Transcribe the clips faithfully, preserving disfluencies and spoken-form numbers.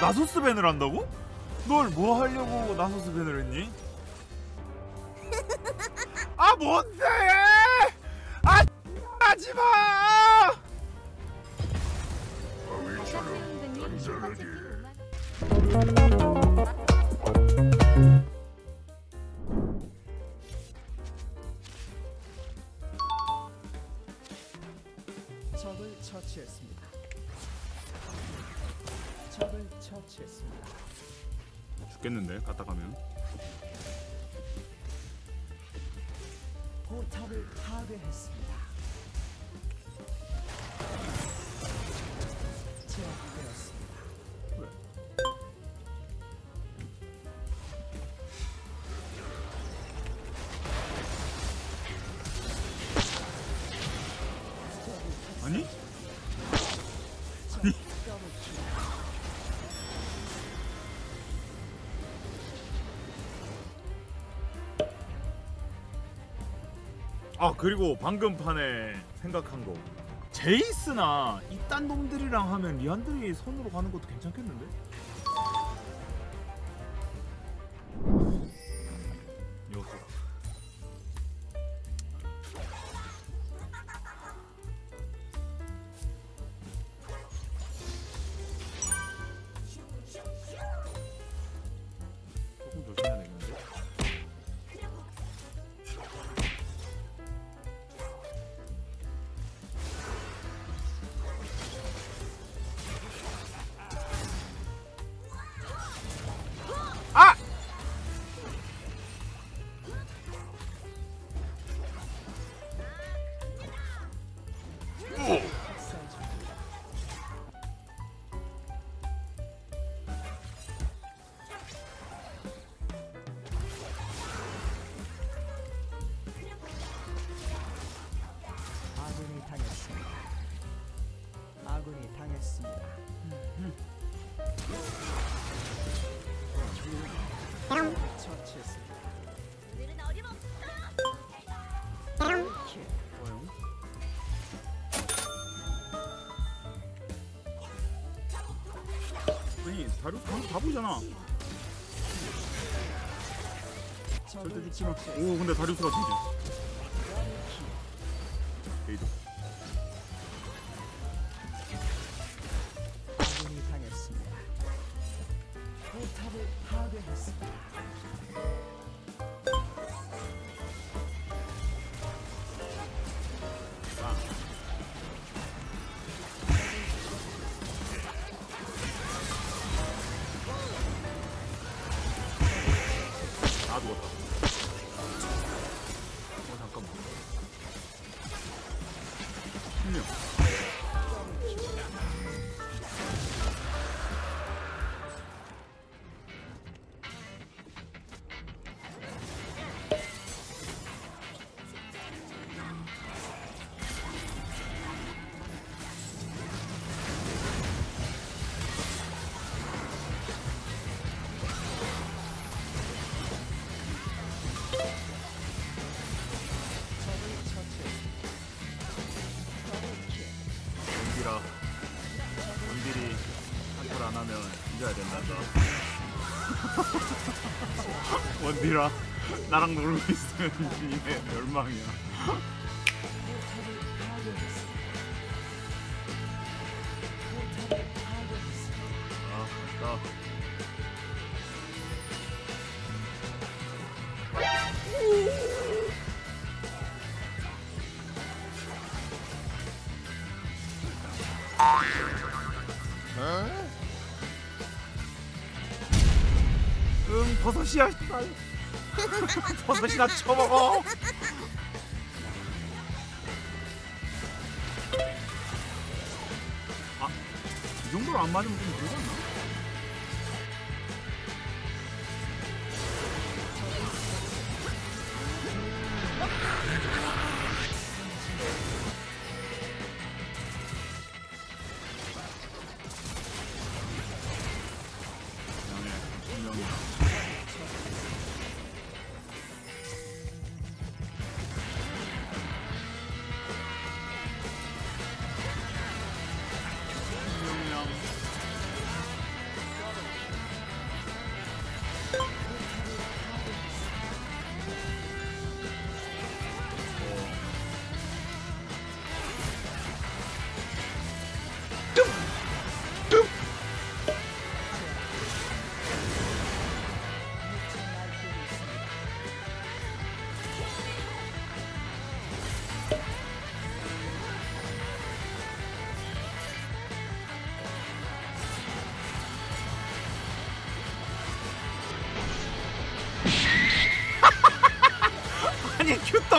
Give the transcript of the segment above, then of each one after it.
나소스 밴을 한다고? 널 뭐 하려고 나소스 밴을 했니? 아 뭔데! 아 하지마! 적을 처치했습니다. 적을 처치했습니다. 죽겠는데 갔다 가면. 포탑을 파괴했습니다. 제압되었습니다. 왜? 아니? 아니? 아 그리고 방금 판에 생각한 거 제이스나 이딴 놈들이랑 하면 리안드리 손으로 가는 것도 괜찮겠는데? 이것도 조금 조심해야 되겠는데? 아! 아군이 당했습니다. 아군이 당했습니다. 처치했습니다. 킬. 뭐요? 아니 다리우스 방금 다 보이잖아. 절대 적을 죽지 마. 처치했습니다. 오 근데 다리우스가 진짜 게이드. 아군이 당했습니다. 포탑을 파괴했습니다. 다 죽었다. 어 잠깐만. 분명. 적을 처치했습니다. 더블 킬. 원딜아. 원딜이 한골 안 하면 이겨야 된단다. 원딜아. 나랑 놀고 있으면 니네 멸망이야. 포탑을 파괴했습니다. 포탑을 파괴했습니다. 아 맞다. 응 버섯이야. 버섯이나 쳐먹어. 아, 이 정도로 안 맞으면 좀 되잖아.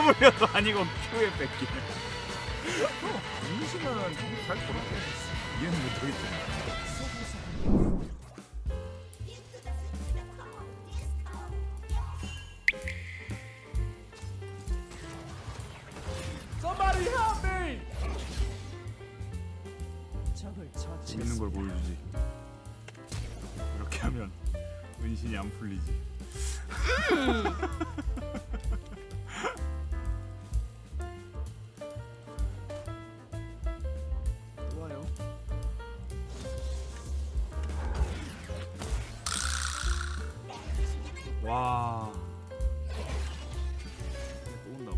W도 아니고 Q에 뺏기네. 은신은 잘 걸었대. 이해는 못하겠지. Somebody help me! 적을 재밌는 걸 처치했습니다. 보여주지. 이렇게 하면 은신이 안 풀리지. 좋아요. 와. 또 온다고.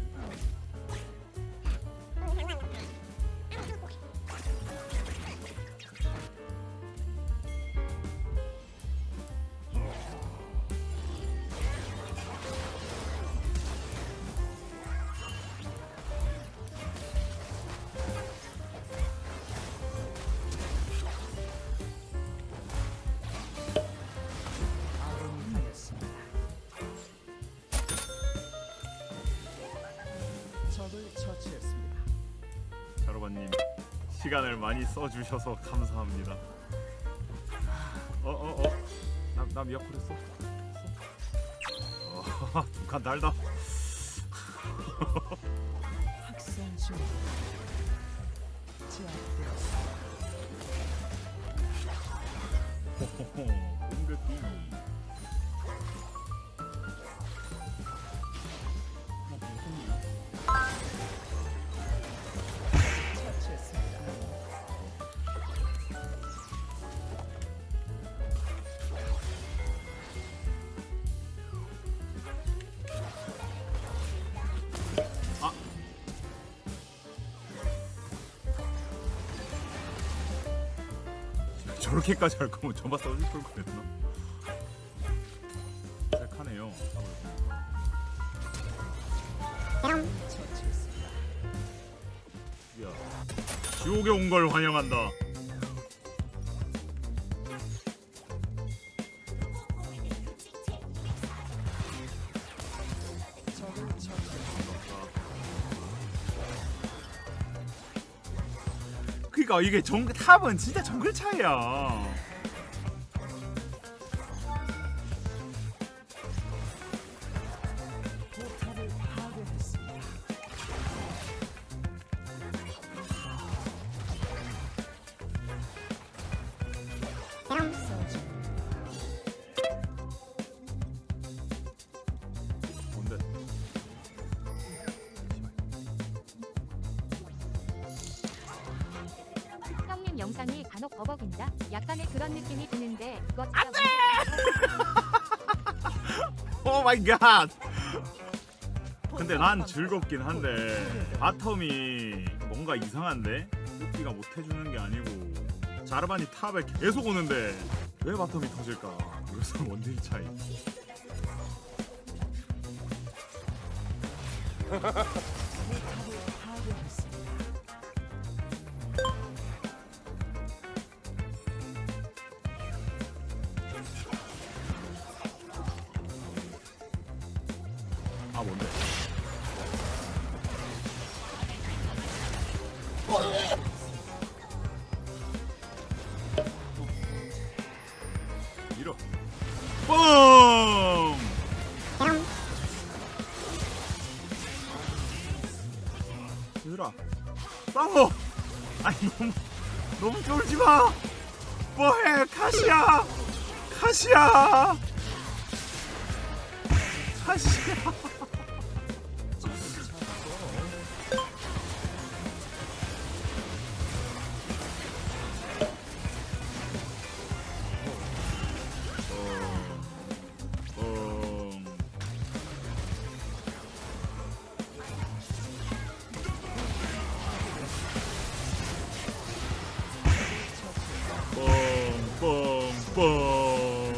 아군이 당했습니다. 적을 처치했습니다. 자로바님 시간을 많이 써주셔서 감사합니다. 어어 어. 나, 나 미야콜 했어? 어, 두칸 달다. 확산 중. 제압되었습니다. 호호호. 공격이. 처치했습니다. 아. 저렇게까지 할 거면 저만 써줄 걸 그랬나? 색하네요. 처치했습니다. 야, 지옥에 온 걸 환영한다. 적을 처치했습니다. 그니까 이게 정 탑은 진짜 정글 차이야. 포탑을 파괴했습니다. 확산 중. 뭔데? 형님 영상이 간혹 버벅인다. 약간의 그런 느낌이 드는데 그거 진짜 안돼. 오 마이 갓. 근데 난 즐겁긴 한데 바텀이 뭔가 이상한데? 뽀삐가 못 해주는 게 아니고 자르반이 탑에 계속 오는데 왜 바텀이 터질까? 이것은 원딜 차이. 포탑을 파괴했습니다. 아 뭔데? 밀어. 뻥! 얘들아 싸워! 아니 너무 너무 쫄지 마! 뭐해 카시야! 카시야! 카시야! 어, 어, 뻥, 뻥, 뻥.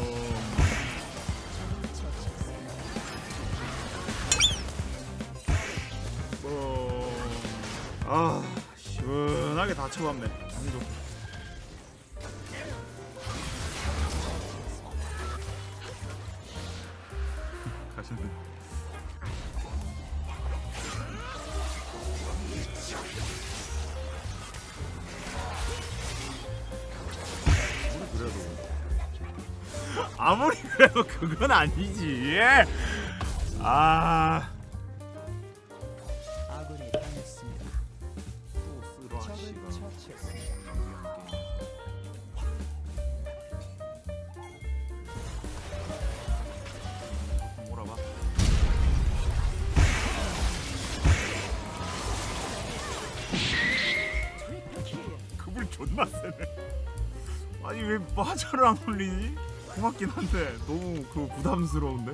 뻥. 아, 시원하게 다 쳐봤네. 장조. 가시는. 아무리 그래도 그건 아니지. 아. 아군이 당했습니다. 또 쓰러 적을 씨가. 처치했습니다. 몰아봐. 그불 존나 세네. 아니 왜 마저를 안 올리니? 고맙긴 한데 너무 그 부담스러운데?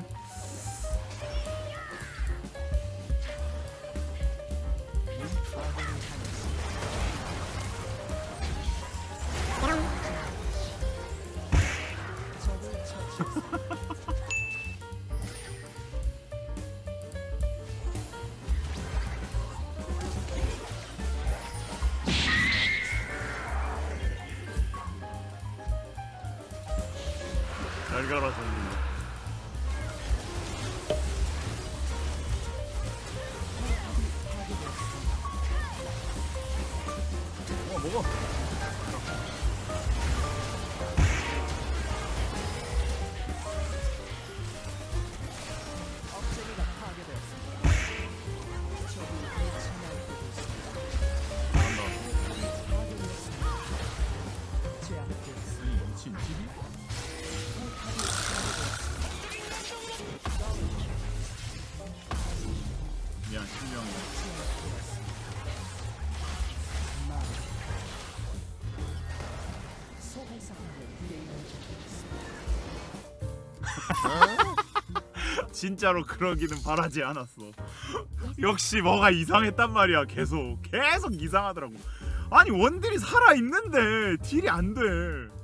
적을 처치했습니다. 잘 가라 정리. 어 먹어. 억제기가 파괴되었습니다. 적이 대치날 때도 있습니다. 간다. 파괴되었습니다. 제압되었습니다. 이 미친 집이? 미안 실명이야. 진짜로 그러기는 바라지 않았어. 역시 뭐가 이상했단 말이야. 계속 계속 이상하더라고. 아니 원딜이 살아있는데 딜이 안 돼.